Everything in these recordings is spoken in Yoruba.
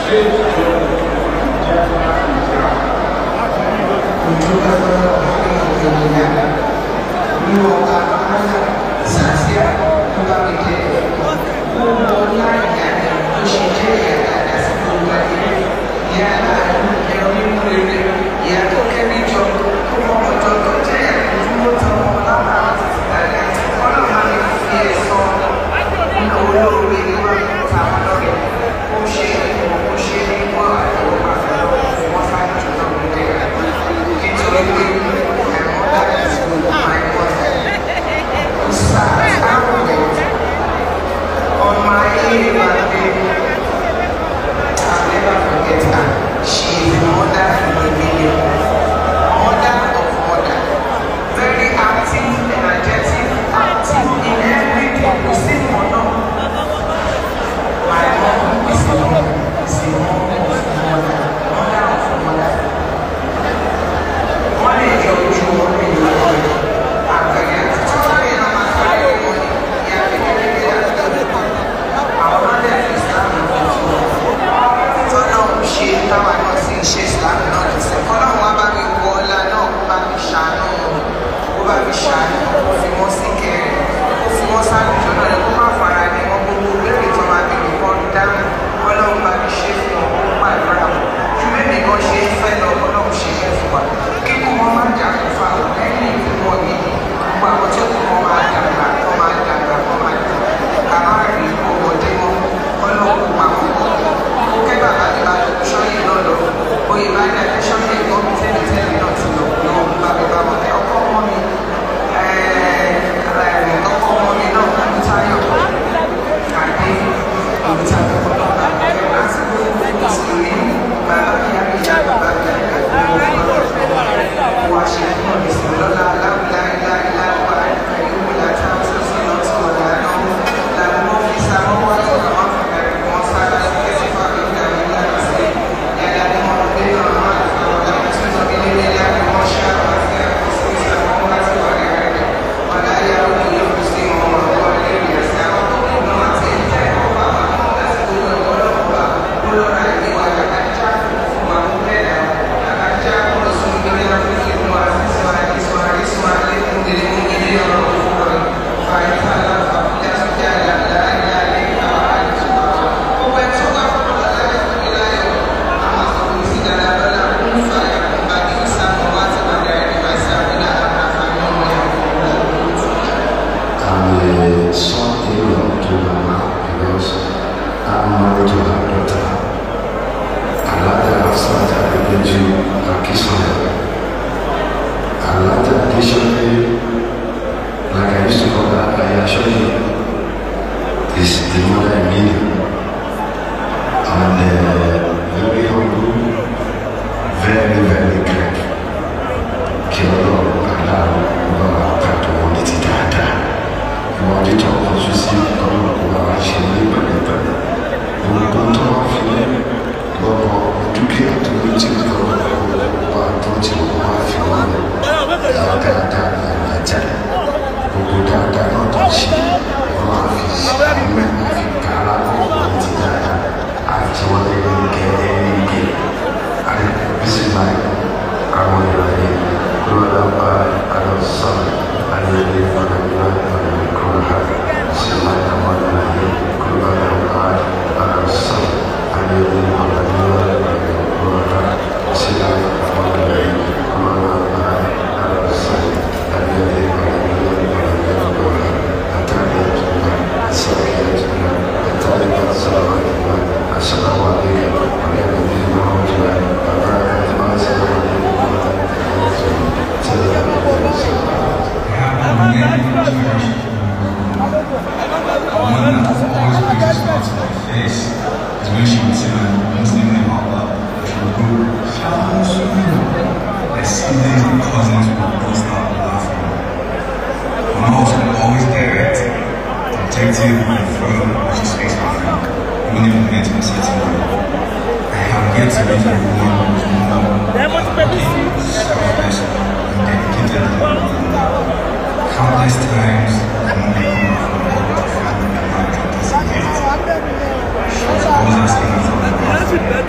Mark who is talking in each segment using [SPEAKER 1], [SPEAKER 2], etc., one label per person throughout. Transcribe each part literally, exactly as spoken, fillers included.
[SPEAKER 1] Countless times, I'm only coming from work to find the amount of this. She was always asking me for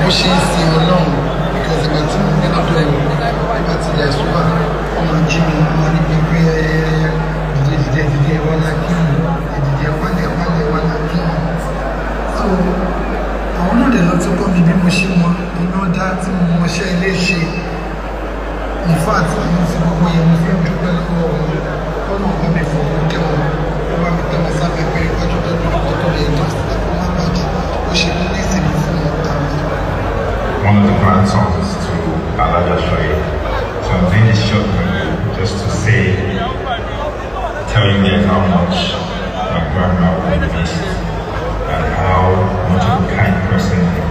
[SPEAKER 2] ṣe ń sin ọlọ́run because ìgbà tí mo gbé lọ́dọ̀ ẹ̀ nígbà tí ìyá ìṣúná ọmọ jí mi wọ́n ní pípé ìdíje ìdíje ìdíje wọn náà kí mi ìdíje wálẹ̀ wálẹ̀ wọn náà kí mi. So àwọn náà dẹ̀ lọ tó kọ́ mi bí mo ṣe mọ iná dá tí mo mọṣẹ́ ilé ṣe. In fact mo fi gbogbo yẹn mo fi ń dúpẹ́ lọ́wọ́ wọn ọ̀nà ọ̀gá mi fọ̀ ọ́ kẹ́wọ̀n wọ́n bá mi tẹ́ wọn sábẹ́ pé iwájú tó dúró kọ́ tó lè tó sí ẹ̀kọ́ má bàjẹ́ ó ṣe ní ní ìsinmi fún ọ̀tá mi.
[SPEAKER 1] One of the grandsons to Alaja Shoye. So I'm doing this short video just to say, tell you guys how much my grandma will miss and how much of a kind person